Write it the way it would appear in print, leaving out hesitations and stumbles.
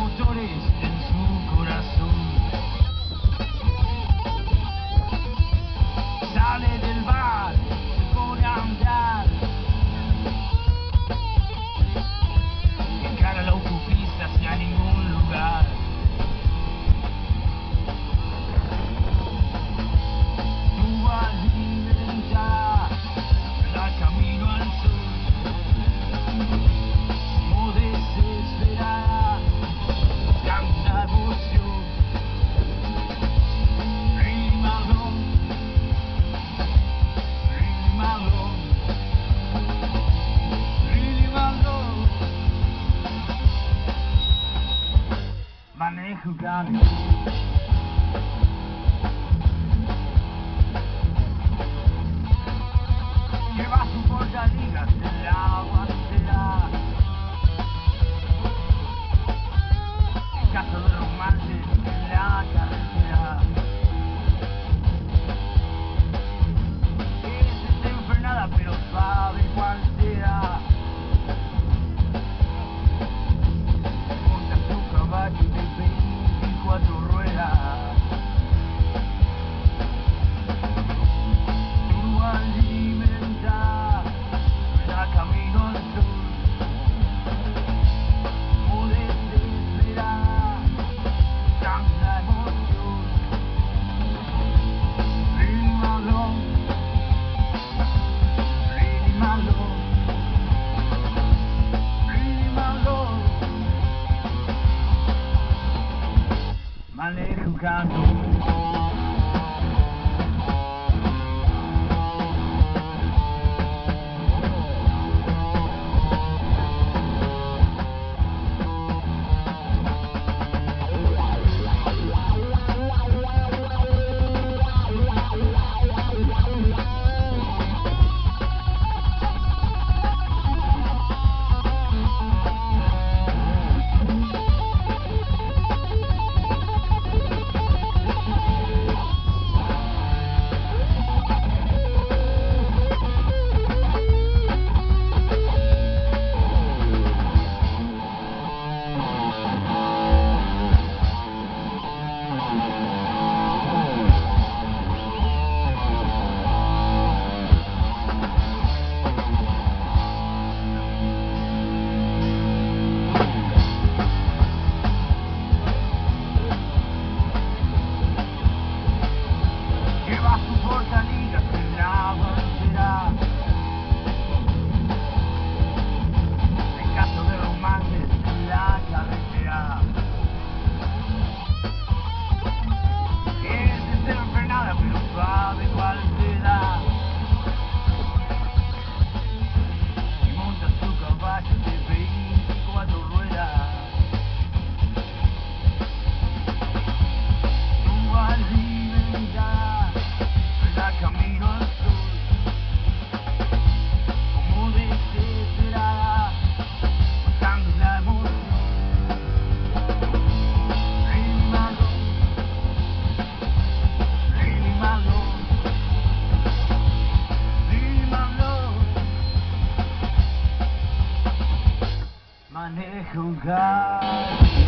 motores en su corazón. Sale del bar, se pone a andar, encara la autopista hacia ningún lugar. Tú vas libre ya, da camino al sol, como desesperada, buscando una emoción. Really Malone, really Malone, really Malone. Manejo cambio. Lleva su portaligas en la guantera, en caso de romance en la carretera. Es desenfrenada pero sabe cuál será. Monta su caballo de 24 ruedas. Tú alimenta, da camino al sol, como desesperada, buscando la emoción. Really Malone, really Malone, really Malone. Manejo canto. Lleva su portaligas en la guantera, en caso de romances en la carretera. Es desenfrenada pero sabe cuál será, y monta su caballo de 24 ruedas. Tú alimentas, da camino al sol, como desesperada, buscando la emoción. Really Malone, really Malone, really Malone. Manejo un gas.